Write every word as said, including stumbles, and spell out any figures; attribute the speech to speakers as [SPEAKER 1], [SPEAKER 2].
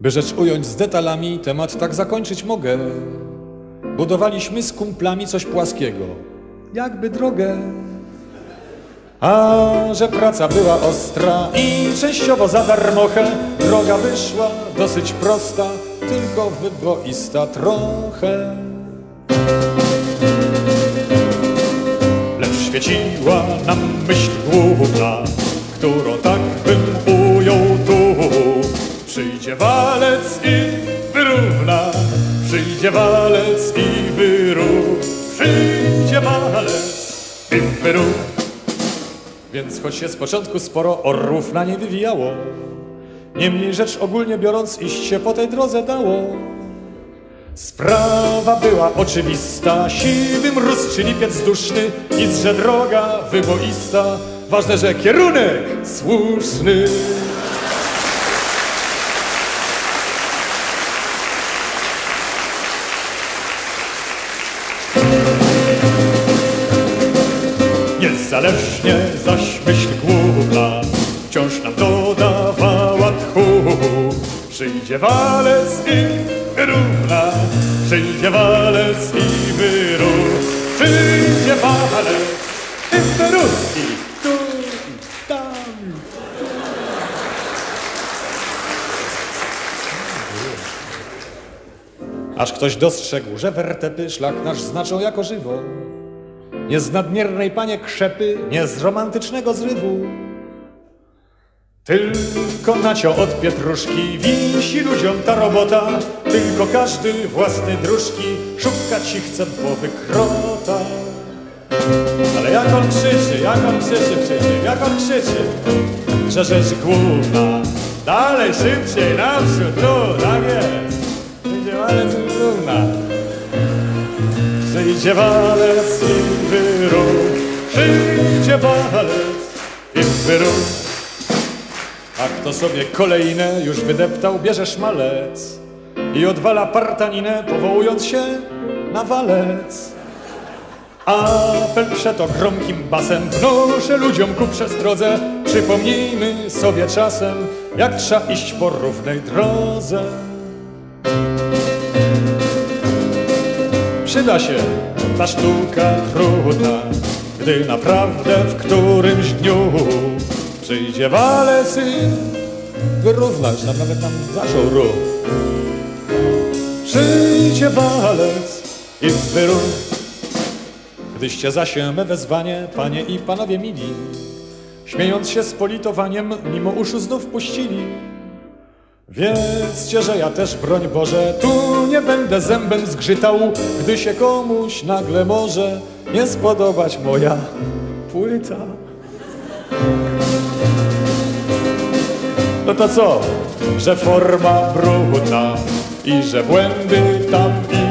[SPEAKER 1] By rzecz ująć z detalami, temat tak zakończyć mogę. Budowaliśmy z kumplami coś płaskiego, jakby drogę. A że praca była ostra i częściowo za darmochę, droga wyszła dosyć prosta, tylko wyboista trochę. Lecz świeciła nam myśl główna, którą tak bym ujął tu. Przyjdzie walec i wyrówna, przyjdzie walec i wyrów, przyjdzie walec i wyrów. Więc choć się z początku sporo orłów na niej wywijało, niemniej rzecz ogólnie biorąc iść się po tej drodze dało. Sprawa była oczywista, siwy mróz czy lipiec duszny, nic, że droga wyboista, ważne, że kierunek słuszny. Niezależnie zaś myśl główna wciąż nam dodawała tchu. Przyjdzie walec i wyrówna, przyjdzie walec i wyrów, przyjdzie walec i wyrów, i tu, i tam. Aż ktoś dostrzegł, że wertepy szlak nasz znaczą jako żywo. Nie z nadmiernej, panie, krzepy, nie z romantycznego zrywu. Tylko nacio od pietruszki wisi ludziom ta robota, tylko każdy własnej dróżki szukać ci chce połowy krota. Ale jak on krzyczy, jak on krzyczy przecież, jak on krzyczy, że rzecz główna, dalej, szybciej, naprzód, tu, tak jest, będzie walec i równa. Przyjdzie walec i wyrów, przyjdzie walec i wyrów. A kto sobie kolejne już wydeptał, bierze szmalec i odwala partaninę, powołując się na walec. Apel przeto gromkim basem wnoszę ludziom ku przestrodze, przypomnijmy sobie czasem, jak trzeba iść po równej drodze. Przyda się ta sztuka trudna, gdy naprawdę w którymś dniu przyjdzie walec i wyrównać, nam nawet nam zaczął ruch. Przyjdzie walec i wyrów. Gdyście zaś me wezwanie, panie i panowie mili, śmiejąc się z politowaniem, mimo uszu znów puścili. Wiedzcie, że ja też, broń Boże, tu nie będę zębem zgrzytał, gdy się komuś nagle może nie spodobać moja płyta. No to co? Że forma brudna i że błędy tam i